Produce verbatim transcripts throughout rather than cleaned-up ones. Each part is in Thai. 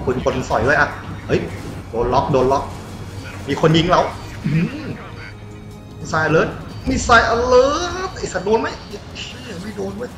ปืนกลสอยเลยอ่ะเฮ้ยโดนล็อกโดนล็อกมีคนยิงเรามิสไซล์เลิศมิสไซล์อเลิศไอสัตว์โดนไหมไม่โดนเว้ย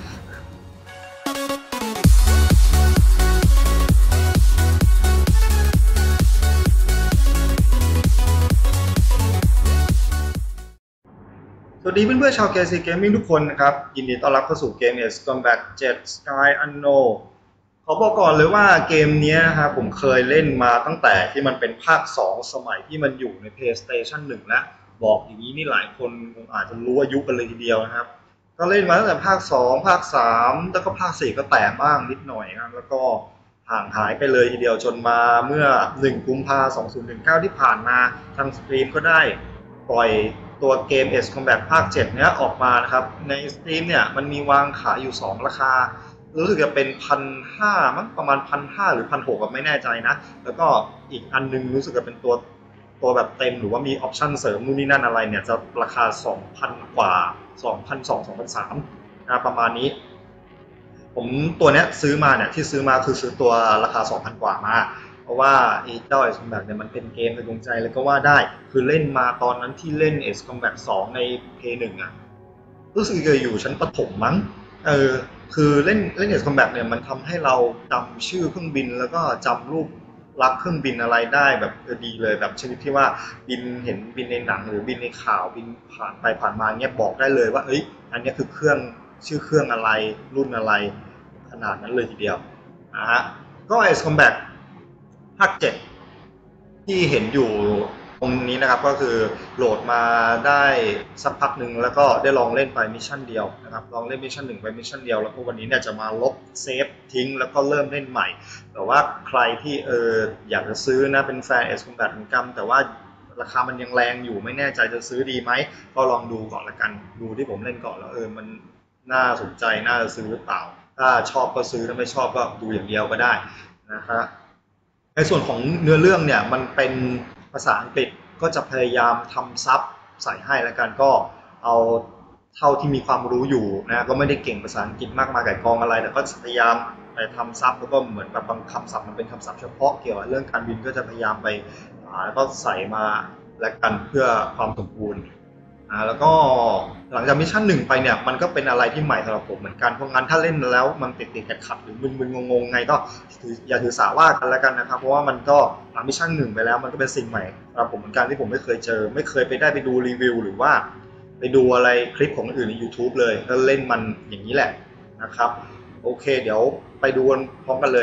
สวัสดีเพื่อนๆชาว เค ซี Gaming ทุกคนนะครับยินดีต้อนรับเข้าสู่เกม Ace Combat เจ็ด Sky Unknown ขอบอกก่อนเลยว่าเกมนี้นะครับผมเคยเล่นมาตั้งแต่ที่มันเป็นภาคสองสมัยที่มันอยู่ใน PlayStation หนึ่งแล้วบอกอย่างนี้นี่หลายคนคงอาจจะรู้อายุกันเลยทีเดียวนะครับก็เล่นมาตั้งแต่ภาคสองภาคสามแล้วก็ภาคสี่ก็แตะบ้างนิดหน่อยครับแล้วก็ห่างหายไปเลยทีเดียวจนมาเมื่อหนึ่งกุมภาพันธ์สองพันสิบเก้าที่ผ่านมาทางสตรีมก็ได้ปล่อยตัวเกม Ace Combat ภาคเจ็ดเนี้ยออกมานะครับใน Steam เนี่ยมันมีวางขายอยู่สองราคารู้สึกจะเป็น หนึ่งพันห้าร้อย มั้งประมาณ หนึ่งพันห้าร้อย หรือ หนึ่งพันหกร้อย ก็ไม่แน่ใจนะแล้วก็อีกอันนึงรู้สึกจะเป็นตัวตัวแบบเต็มหรือว่ามีออปชั่นเสริมนู่นนี่นั่นอะไรเนี่ยจะราคา สองพัน กว่า สองพันสองร้อย สองพันสามร้อย นะประมาณนี้ผมตัวเนี้ยซื้อมาเนี่ยที่ซื้อมาคือซื้อตัวราคา สองพัน กว่ามาเพราะว่าไอ้เจ้า Ace Combat เนี่ยมันเป็นเกมในดวงใจเลยก็ว่าได้คือเล่นมาตอนนั้นที่เล่น Ace Combat สองใน เพย์ หนึ่ง อ่ะรู้สึกจะอยู่ชั้นประถมมั้งเออคือเล่นเล่น Ace Combat เนี่ยมันทำให้เราจำชื่อเครื่องบินแล้วก็จำรูปลักษณ์เครื่องบินอะไรได้แบบดีเลยแบบชนิดที่ว่าบินเห็นบินในหนังหรือบินในข่าวบินผ่านไปผ่านมาเนี้ยบอกได้เลยว่าเอ้ยอันนี้คือเครื่องชื่อเครื่องอะไรรุ่นอะไรขนาดนั้นเลยทีเดียวนะฮะก็ Ace Combatภาคเจ็ดที่เห็นอยู่ตรงนี้นะครับก็คือโหลดมาได้สักพักหนึ่งแล้วก็ได้ลองเล่นไปมิชชั่นเดียวนะครับลองเล่นมิชชั่นหนึ่งไปมิชชั่นเดียวแล้วก็วันนี้เนี่ยจะมาลบเซฟทิ้งแล้วก็เริ่มเล่นใหม่แต่ว่าใครที่เอออยากจะซื้อนะเป็นแฟน Ace Combat เหมือนกันแต่ว่าราคามันยังแรงอยู่ไม่แน่ใจจะซื้อดีไหมก็ลองดูก่อนละกันดูที่ผมเล่นก่อนแล้วเออมันน่าสนใจน่าจะซื้อหรือเปล่าถ้าชอบก็ซื้อถ้าไม่ชอบก็ดูอย่างเดียวก็ได้นะครับในส่วนของเนื้อเรื่องเนี่ยมันเป็นภาษาอังกฤษก็จะพยายามทำซับใส่ให้แล้วกันก็เอาเท่าที่มีความรู้อยู่นะก็ไม่ได้เก่งภาษาอังกฤษมากมายไก่กองอะไรแต่ก็พยายามไปทำซับแล้วก็เหมือนแบบบางคำศัพท์มันเป็นคำศัพท์เฉพาะเกี่ยวกับเรื่องการบินก็จะพยายามไปแล้วก็ใส่มาแล้วกันเพื่อความสมบูรณ์อ่าแล้วก็หลังจากมิชชั่นหนึ่งไปเนี่ยมันก็เป็นอะไรที่ใหม่สำหรับผมเหมือนกันเพราะงั้นถ้าเล่นแล้วมันติดติดขัดขัดหรือมึนๆงงๆไงก็อย่าถือสาว่ากันแล้วกันนะครับเพราะว่ามันก็หลังมิชชั่นหนึ่งไปแล้วมันก็เป็นสิ่งใหม่สำหรับผมเหมือนกันที่ผมไม่เคยเจอไม่เคยไปได้ไปดูรีวิวหรือว่าไปดูอะไรคลิปของคนอื่นใน YouTube เลยก็เล่นมันอย่างนี้แหละนะครับโอเคเดี๋ยวไปดูกันพร้อมกันเลย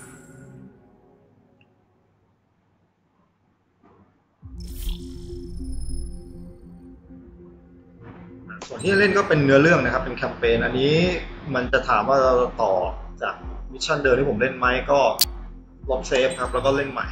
ส่วนที่เล่นก็เป็นเนื้อเรื่องนะครับเป็นแคมเปญอันนี้มันจะถามว่าเราต่อจากมิชชั่นเดิมที่ผมเล่นไหมก็ลบเซฟครับแล้วก็เล่นใหม่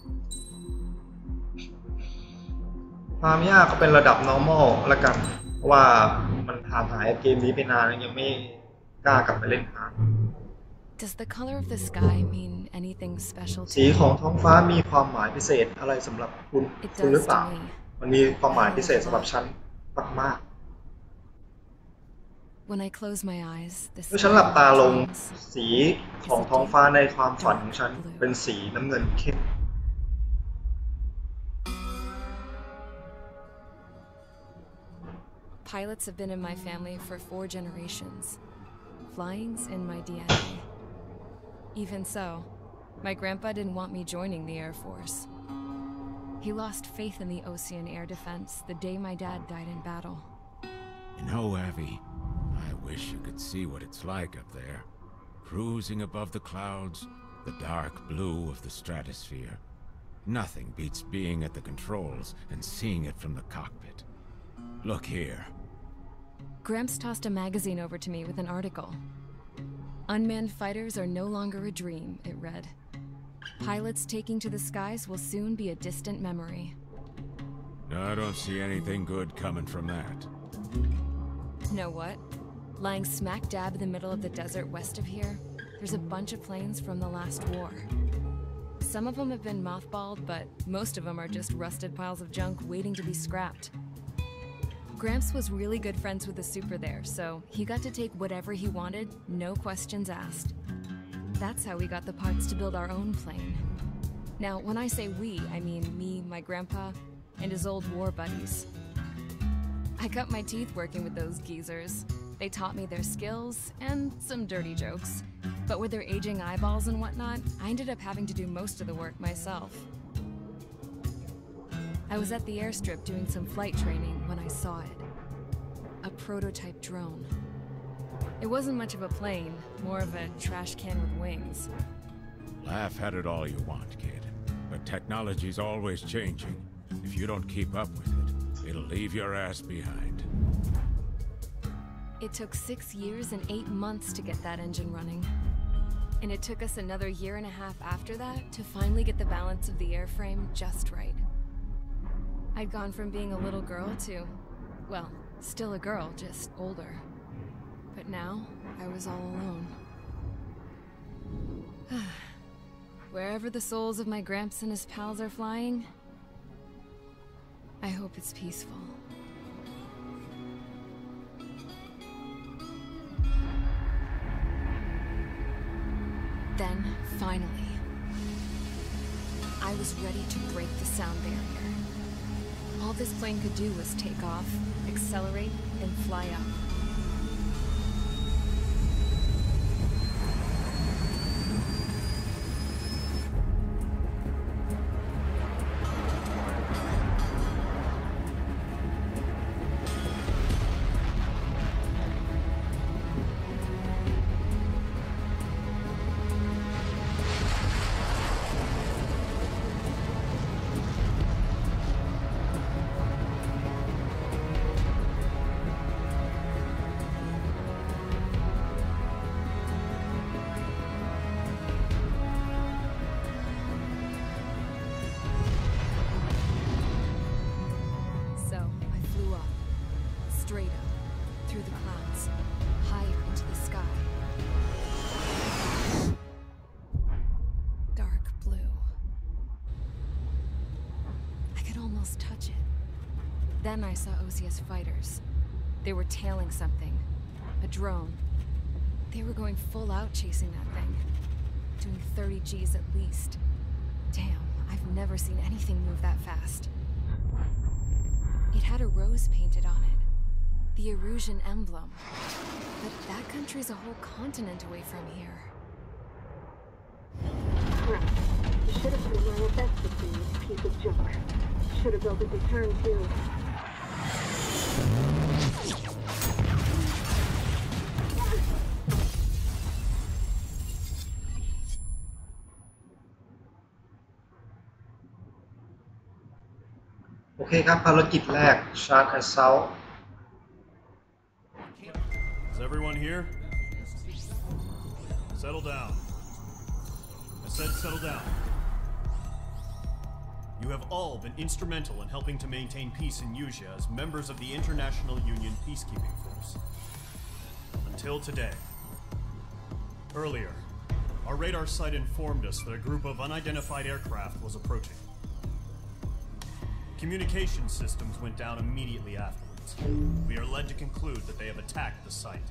ความยากก็เป็นระดับ normal ละกันเพราะว่ามันห่างหายเกมนี้ไปนานยังไม่กล้ากลับไปเล่นหา Does the color of the sky mean anything special to สีของท้องฟ้ามีความหมายพิเศษอะไรสำหรับคุณคุณหรือเปล่ามันมีความหมายพิเศษสำหรับฉันมากๆเมื่อฉันหลับตาลงสีของท้องฟ้าในความฝันของฉันเป็นสีน้ำเงินเข้ม Pilots have been in my family for four generations. Flying's in my D N A. Even so, my grandpa didn't want me joining the Air Force. He lost faith in the Ocean Air Defense the day my dad died in battle. You know, Abby, I wish you could see what it's like up there. Cruising above the clouds, the dark blue of the stratosphere. Nothing beats being at the controls and seeing it from the cockpit. Look here. Gramps tossed a magazine over to me with an article. Unmanned fighters are no longer a dream, it read. Pilots taking to the skies will soon be a distant memory. I don't see anything good coming from that. Know what? Lying smack dab in the middle of the desert west of here, there's a bunch of planes from the last war. Some of them have been mothballed, but most of them are just rusted piles of junk waiting to be scrapped. Gramps was really good friends with the super there, so he got to take whatever he wanted, no questions asked. That's how we got the parts to build our own plane. Now, when I say we, I mean me, my grandpa, and his old war buddies. I cut my teeth working with those geezers. They taught me their skills and some dirty jokes. But with their aging eyeballs and whatnot, I ended up having to do most of the work myself. I was at the airstrip doing some flight training when I saw it. A prototype drone. It wasn't much of a plane, more of a trash can with wings. Laugh at it all you want, kid. But technology's always changing. If you don't keep up with it, it'll leave your ass behind. It took six years and eight months to get that engine running. And it took us another year and a half after that to finally get the balance of the airframe just right. I'd gone from being a little girl to, well, still a girl, just older. But now, I was all alone. Wherever the souls of my Gramps and his pals are flying, I hope it's peaceful. Then, finally, I was ready to break the sound barrier. All this plane could do was take off, accelerate, and fly up. Straight up, through the clouds, higher into the sky. Dark blue. I could almost touch it. Then I saw O C S fighters. They were tailing something. A drone. They were going full out chasing that thing. Doing thirty G's at least. Damn, I've never seen anything move that fast. It had a rose painted on it. The Erusian emblem. But that country's a whole continent away from here. Crap. You should have been my best with this piece of junk. Should have built a deterrent too. โอเคครับภารกิจแรก Charge Assault Is everyone here? Settle down. I said settle down. You have all been instrumental in helping to maintain peace in Usea as members of the International Union Peacekeeping Force. Until today. Earlier, our radar site informed us that a group of unidentified aircraft was approaching. Communication systems went down immediately afterwards. We are led to conclude that they have attacked the site.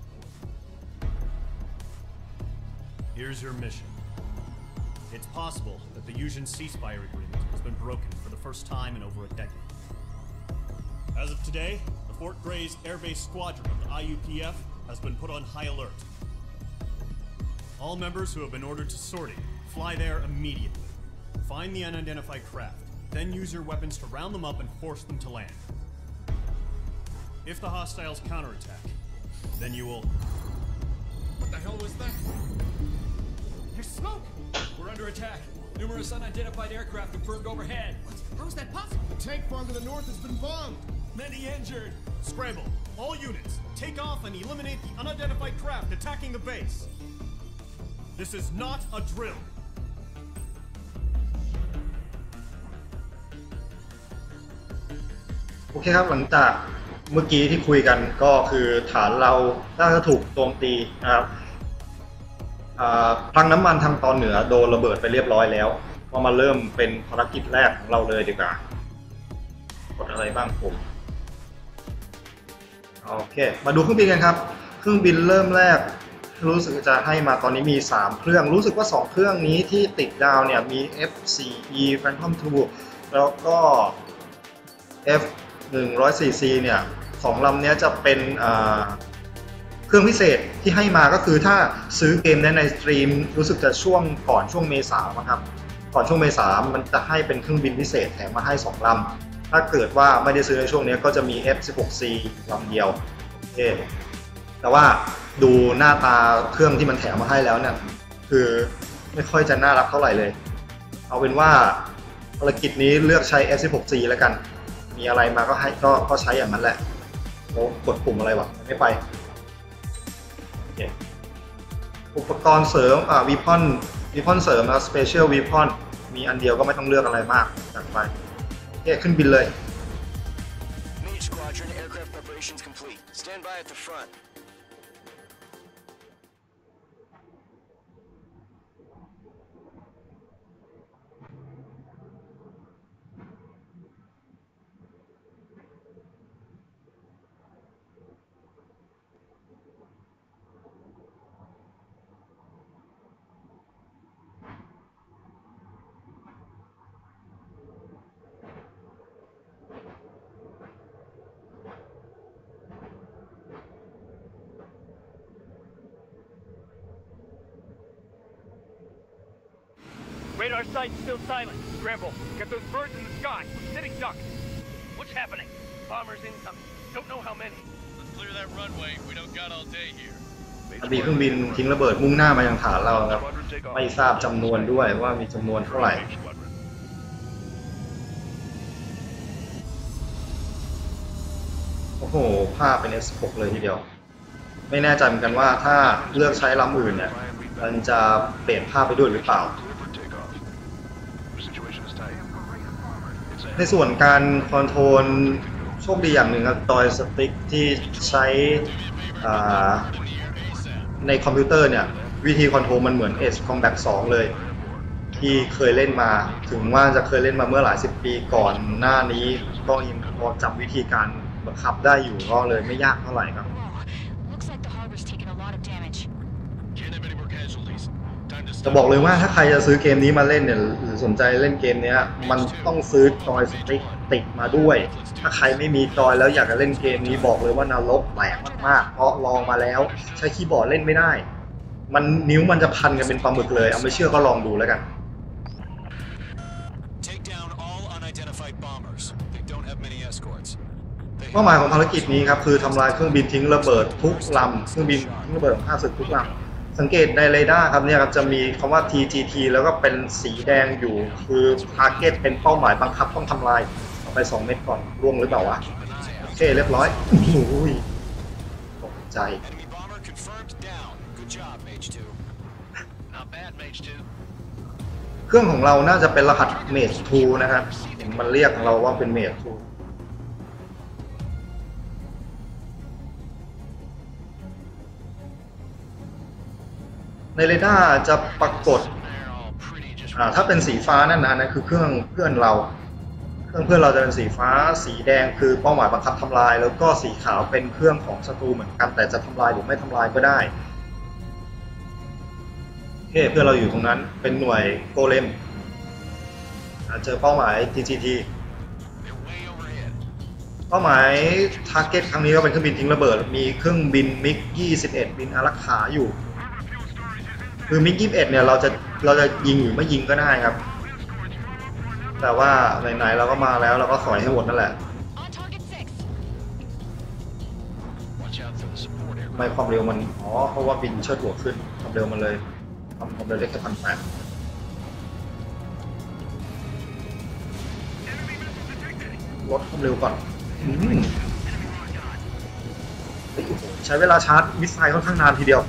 Here's your mission. It's possible that the Usian ceasefire agreement has been broken for the first time in over a decade. As of today, the Fort Grays Air Base Squadron of the I U P F has been put on high alert. All members who have been ordered to sortie, fly there immediately. Find the unidentified craft, then use your weapons to round them up and force them to land. If the hostiles counterattack, then you will... What the hell was that? There's smoke! We're under attack. Numerous unidentified aircraft confirmed overhead. What? How is that possible? The tank farm to the north has been bombed. Many injured. Scramble. All units, take off and eliminate the unidentified craft attacking the base. This is not a drill. โอเคครับหลังจากเมื่อกี้ที่คุยกันก็คือฐานเราน่าจะถูกโจมตีนะครับคลังน้ำมันทางตอนเหนือโดนระเบิดไปเรียบร้อยแล้วก็มาเริ่มเป็นภารกิจแรกของเราเลยดีกว่ากดอะไรบ้างผมโอเคมาดูเครื่องบินกันครับเครื่องบินเริ่มแรกรู้สึกจะให้มาตอนนี้มีสามเครื่องรู้สึกว่าสองเครื่องนี้ที่ติดดาวเนี่ยมี เอฟ โฟร์ อี Phantom ทู แล้วก็ เอฟ หนึ่งร้อยสี่ ซี เนี่ยสองลำนี้จะเป็นเครื่องพิเศษที่ให้มาก็คือถ้าซื้อเกมในสตรีมรู้สึกจะช่วงก่อนช่วงเมษาครับก่อนช่วงเมษามันจะให้เป็นเครื่องบินพิเศษแถมมาให้สองลำถ้าเกิดว่าไม่ได้ซื้อในช่วงนี้ก็จะมี เอฟ สิบหก ซี ลำเดียวโอเคแต่ว่าดูหน้าตาเครื่องที่มันแถมมาให้แล้วเนี่ยคือไม่ค่อยจะน่ารักเท่าไหร่เลยเอาเป็นว่าภารกิจนี้เลือกใช้ เอฟ สิบหก ซี แล้วกันมีอะไรมาก็ให้ก็ก็ใช้อย่างนั้นแหละเรากดปุ่มอะไรวะไม่ไปอุปกรณ์เสริมอ่าวีพอนวีพอนเสริมนะ Special Weapon มีอันเดียวก็ไม่ต้องเลือกอะไรมากจัดไปโอเคขึ้นบินเลย Mage Squadron aircraft preparations complete. Stand by at the front. Radar site's still silent. Scramble. Get those birds in the sky. We're sitting ducks. What's happening? Bombers incoming. Don't know how many. Let's clear that runway. We don't got all day here. มีเครื่องบินทิ้งระเบิดมุ่งหน้ามายังฐานเราครับไม่ทราบจำนวนด้วยว่ามีจำนวนเท่าไหร่โอ้โหภาพเป็น เอส หก เลยทีเดียวไม่แน่ใจเหมือนกันว่าถ้าเลือกใช้ลำอื่นเนี่ยมันจะเปลี่ยนภาพไปด้วยหรือเปล่าในส่วนการคอนโทรลโชคดีอย่างหนึ่งครับจอยสติ๊กที่ใช้ในคอมพิวเตอร์เนี่ยวิธีคอนโทรลมันเหมือน Ace Combat สองเลยที่เคยเล่นมาถึงว่าจะเคยเล่นมาเมื่อหลายสิบปีก่อนหน้านี้ก็ยังพอจำวิธีการบังคับได้อยู่ก็เลยไม่ยากเท่าไหร่ครับจะบอกเลยว่าถ้าใครจะซื้อเกมนี้มาเล่นเนี่ยหรือสนใจเล่นเกมนี้มันต้องซื้อจอยสติ๊กติดมาด้วยถ้าใครไม่มีจอยแล้วอยากจะเล่นเกมนี้บอกเลยว่านรกแตกมากๆเพราะลองมาแล้วใช้คีย์บอร์ดเล่นไม่ได้มันนิ้วมันจะพันกันเป็นปลาหมึกเลยเอาไม่เชื่อก็ลองดูแล้วกันเป้าหมายของภารกิจนี้ครับคือทำลายเครื่องบินทิ้งระเบิดทุกลำเครื่องบินทิ้งระเบิดของข้าศึกทุกลำสังเกตในเรดาร์ครับเนี่ยครับจะมีคำว่า ที จี ที แล้วก็เป็นสีแดงอยู่คือ target เป็นเป้าหมายบังคับต้องทำลายเอาไปสองเม็ดก่อนร่วงหรือเปล่าวะโอเคเรียบร้อยโอ้ยตกใจเครื่องของเราน่าจะเป็นรหัส เมจ ทู นะครับมันเรียกเราว่าเป็น เมจ ทู ในเรดาร์จะปรากฏถ้าเป็นสีฟ้านั่นนะนั่นคือเครื่องเพื่อนเราเครื่องเพื่อนเราจะเป็นสีฟ้าสีแดงคือเป้าหมายบังคับทำลายแล้วก็สีขาวเป็นเครื่องของศัตรูเหมือนกันแต่จะทำลายหรือไม่ทำลายก็ได้โอเคเพื่อนเราอยู่ตรงนั้นเป็นหน่วยโกเลมเจอเป้าหมาย ที จี ที เป้าหมายทาร์เก็ตครั้งนี้ก็เป็นเครื่องบินทิ้งระเบิดมีเครื่องบินมิกยี่สิบเอ็ดบินอารักขาอยู่คือมิกยี่สิบเอ็ดเนี่ยเราจะเราจะยิงหรือไม่ยิงก็ได้ครับแต่ว่าไหนๆเราก็มาแล้วเราก็สอยให้หมดนั่นแหละไม่ความเร็วมันอ๋อเพราะว่าบินเชิดหัวขึ้นความเร็วมันเลยทำความเร็วเล็กแค่พันแปดลดความเร็วก่อนใช้เวลาชาร์จมิสไซล์ค่อนข้างนานทีเดียว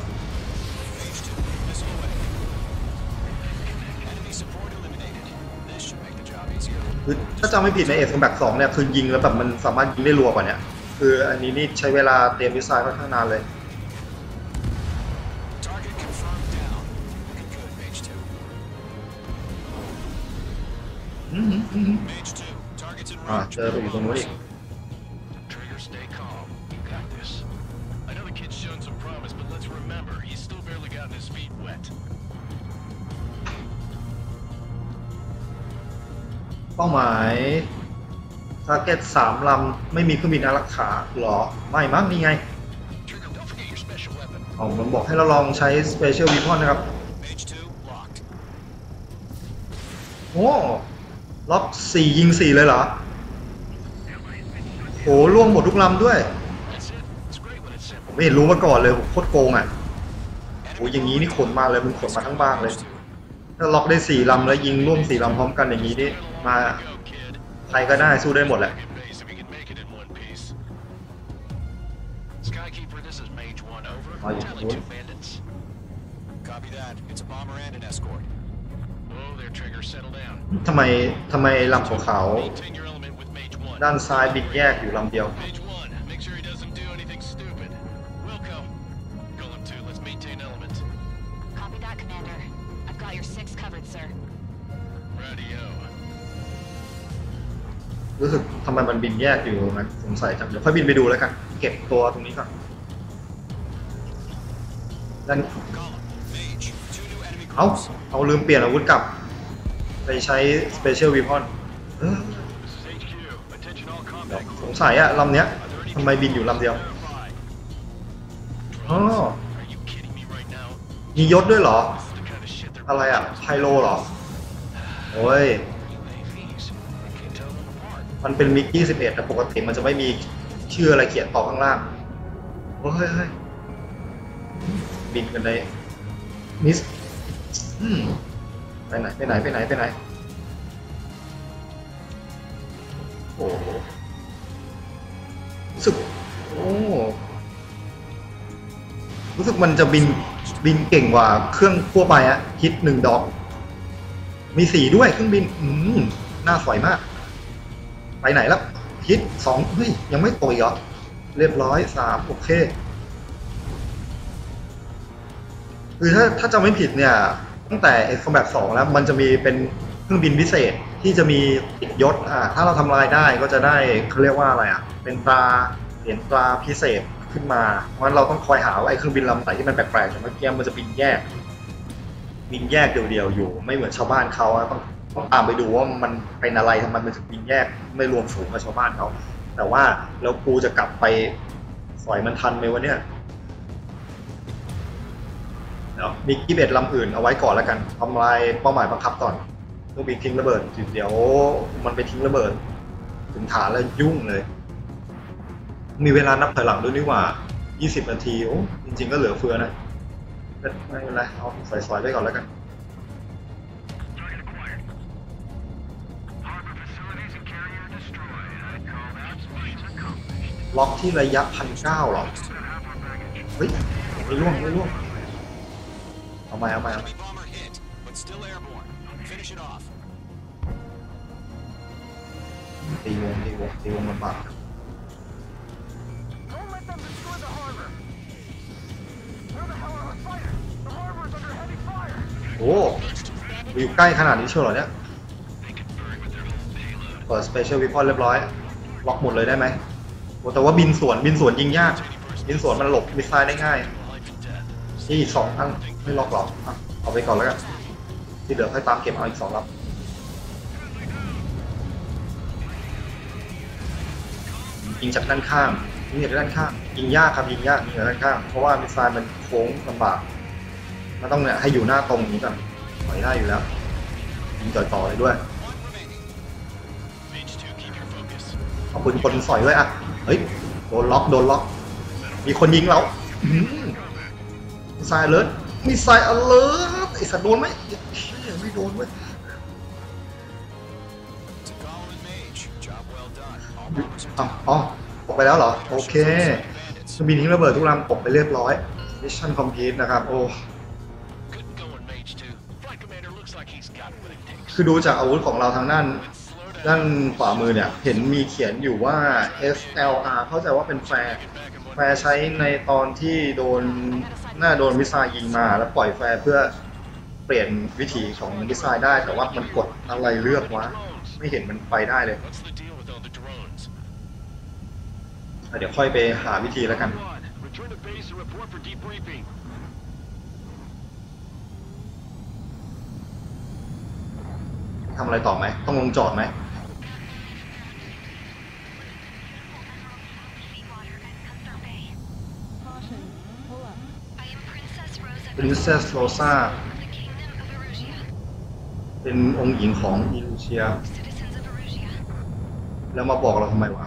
คือถ้าจำไม่ผิดในเอสคอมแบทสองเนี่ยคือยิงแล้วแบบมันสามารถยิงได้รัวกว่านี้คืออันนี้นี่ใช้เวลาเตรียมมิสไซล์ค่อนข้างนานเลยอ่าเจอไปอยู่ตรงนู้นอีก remember, he's still barely gotten his feet wet. เป้าหมายทาร์เก็ตสามลำไม่มีเครื่องบินอารักขาหรอไม่มั้งนี่ไงอ๋อมันบอกให้เราลองใช้ Special Weapon นะครับโอ้ล็อกสี่ยิงสี่เลยเหรอโหล่วงหมดทุกลำด้วยผมไม่เห็นรู้มาก่อนเลยโคตรโกงอ่ะโอ้อย่างนี้นี่ขนมาเลยมึงขนมาทั้งบ้านเลยถ้าล็อกได้สี่ลำแล้วยิงร่วมสี่ลำพร้อมกันอย่างนี้นี่มาใครก็ได้สู้ได้หมดแหละมาอยู่นู้นทำไมทำไมลำขาวๆด้านซ้ายบิดแยกอยู่ลำเดียวรู้สึกทำไมมันบินแยกอยู่นะสงสัยจังเดี๋ยวค่อยบินไปดูแล้วกันเก็บตัวตรงนี้ก่อนด้านเอาเอาลืมเปลี่ยนอาวุธกลับไปใช้ Special Weapon สงสัยอะลำเนี้ยทำไมบินอยู่ลำเดียวอ๋อมียศด้วยเหรออะไรอะไพโลเหรอโอ้ยมันเป็นมิกยี่สิบเอ็ดแต่ปกติมันจะไม่มีชื่ออะไรเขียนต่อข้างล่างโอ้ยเฮ้ยบินกันเลยมิสไปไหนไปไหนไปไหนไปไหนโอ้รู้สึกโอ้รู้สึกมันจะบินบินเก่งกว่าเครื่องทั่วไปอะฮิตหนึ่งดอกมีสีด้วยเครื่องบินอืมน่าสวยมากไปไหนแล้วฮิตสองเฮ้ยยังไม่โตอีกเหรอเรียบร้อยสามโอเคคือถ้าถ้าจำไม่ผิดเนี่ยตั้งแต่ Combat สองแล้วมันจะมีเป็นเครื่องบินพิเศษที่จะมีติดยศอ่าถ้าเราทำลายได้ก็จะได้เขาเรียกว่าอะไรอ่ะเป็นตราเหรียญตราพิเศษขึ้นมาเพราะฉะนั้นเราต้องคอยหาว่าไอ้เครื่องบินลำไหนที่มันแปลกๆอย่างเมื่อกี้มันจะบินแยกบินแยกเดียวๆอยู่ไม่เหมือนชาวบ้านเขาต้องต้องตามไปดูว่ามันเป็นอะไรทำไมมันถึงบินแยกไม่รวมฝูงกับชาวบ้านเขาแต่ว่าแล้วกูจะกลับไปสอยมันทันไหมวะเนี่ยเดี๋ยวมียี่สิบเอ็ดลำอื่นเอาไว้ก่อนแล้วกันทำลายเป้าหมายบังคับก่อนต้องบินทิ้งระเบิดเดี๋ยวมันไปทิ้งระเบิดถึงฐานแล้วยุ่งเลยมีเวลานับถอยหลังด้วยนี่หว่ายี่สิบนาทีโอ้จริงๆก็เหลือเฟือนะไม่เป็นไรเอาสอยๆไปก่อนแล้วกันล็อกที่ระยะพันเก้าหรอเฮ้ยไม่ล่วงไม่ล่วงเอาใหม่เอาใหม่เอาตีวงตีวงตีวงมันบาดโอ้อยู่ใกล้ขนาดนี้เชียวเหรอเนี่ยเปิด Special Weapon เรียบร้อยล็อกหมดเลยได้ไหมแต่ว่าบินสวนบินสวนยิงยากบินสวนมันหลบมิสไซล์ได้ง่ายนี่อีกสองอันไม่ล็อกหรอกเอาไปก่อนแล้วกันที่เหลือค่อยตามเก็บเอาอีกสองลำยิงจากด้านข้างยิงจากด้านข้างยิงยากครับยิงยากยิงจากด้านข้างเพราะว่ามิสไซล์มันโค้งลำบากมันต้องเนี่ยให้อยู่หน้าตรงนี้ก่อนถอยได้อยู่แล้วยิงต่อต่อเลยด้วยขอบคุณคนสอยด้วยอ่ะเฮ้ยโดนล็อกโดนล็อกมีคนยิงเรามิสไซล์เลิศมิสไซล์อเลิศไอ้สัตว์โดนไหมไม่โดนเว้ยอ๋ออ๋อตกไปแล้วเหรอโอเคจะบินทิ้งระเบิดทุกลำตกไปเรียบร้อยมิชชั่นคอมพลีทนะครับโอ้คือดูจากอาวุธของเราทางด้านด้านขวามือเนี่ยเห็นมีเขียนอยู่ว่า เอส แอล อาร์ เข้าใจว่าเป็นแฟร์แฟร์ใช้ในตอนที่โดนหน้าโดนมิสไซล์ยิงมาแล้วปล่อยแฟร์เพื่อเปลี่ยนวิถีของมิสไซล์ได้แต่ว่ามันกดอะไรเลือกวะไม่เห็นมันไปได้เลยเดี๋ยวค่อยไปหาวิธีแล้วกันทำอะไรต่อไหมต้องลงจอดไหม Princess Rosa เป็นองค์หญิงของอิลูเชียแล้วมาบอกเราทำไมวะ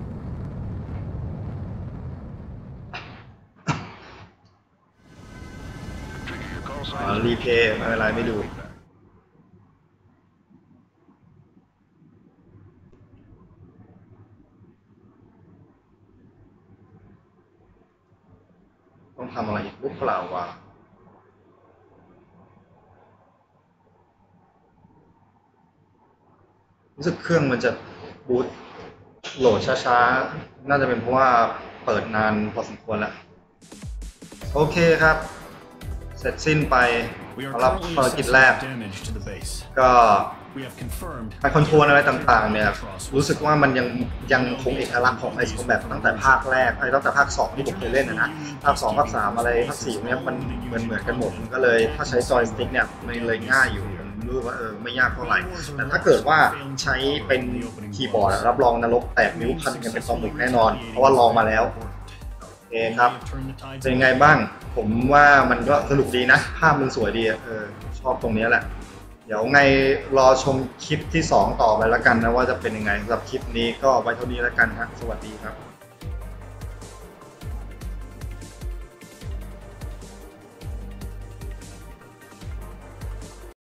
รีเพย์ไม่เป็นไรไม่ดูต้องทำอะไรอีกหรือเปล่าวะรู้สึกเครื่องมันจะบูตโหลดช้าๆน่าจะเป็นเพราะว่าเปิดนานพอสมควรแล้วโอเคครับเสร็จสิ้นไปสำหรับภารกิจแรกก็การคอนโทรลอะไรต่างๆเนี่ยรู้สึกว่ามันยังยังคงเอกลักษณ์ของไอซ์คอมแบทตั้งแต่ภาคแรกไอ้ตั้งแต่ภาคสองที่ผมเคยเล่นนะนะภาคสองภาคสามอะไรภาคสี่เนี่ยมันเหมือนเหมือนกันหมดมันก็เลยถ้าใช้จอยสติ๊กเนี่ยมันเลยง่ายอยู่รู้ว่าเออไม่ยากเท่าไหร่แต่ถ้าเกิดว่าใช้เป็นคีย์บอร์ดรับรองนรกแตกนิ้วพันกันเป็นปลาหมึกแน่นอนเพราะว่าลองมาแล้วโอเคครับเป็นไงบ้างผมว่ามันก็สนุกดีนะภาพมันสวยดีเออชอบตรงนี้แหละเดี๋ยวไงรอชมคลิปที่สองต่อไปแล้วกันนะว่าจะเป็นยังไงสำหรับคลิปนี้ก็ไว้เท่านี้แล้วกันครับสวัสดีครับ